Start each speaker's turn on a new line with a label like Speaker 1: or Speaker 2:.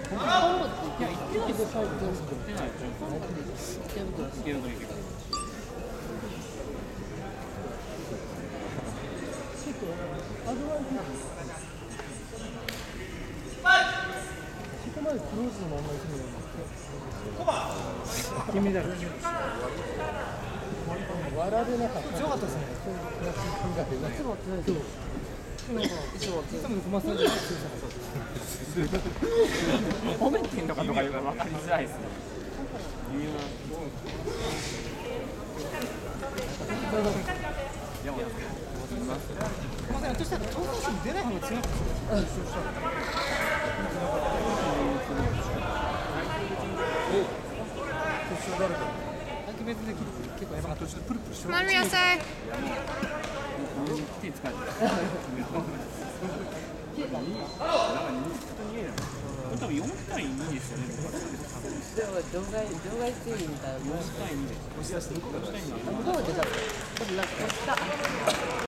Speaker 1: 今後って言ってないですよ。言ってない。池袋池袋。
Speaker 2: アドバイスそこまでクローズのまま行くのよ。金メダル。割られなかった。強かったですね。いつも強いです。いつも小松さんじゃないですか。
Speaker 1: 褒めてんのかとかいうの分かりづらいですね。
Speaker 2: としたら東京市に出ない方が強い。別で結構やばかった。プルプルしよう。
Speaker 3: Come on, Ryosei.
Speaker 1: 手使える。多分4対2ですよね。
Speaker 4: でも場外整理みたいな。
Speaker 1: 4対2で。押し出して。
Speaker 4: 向こうでさ、なんか押した。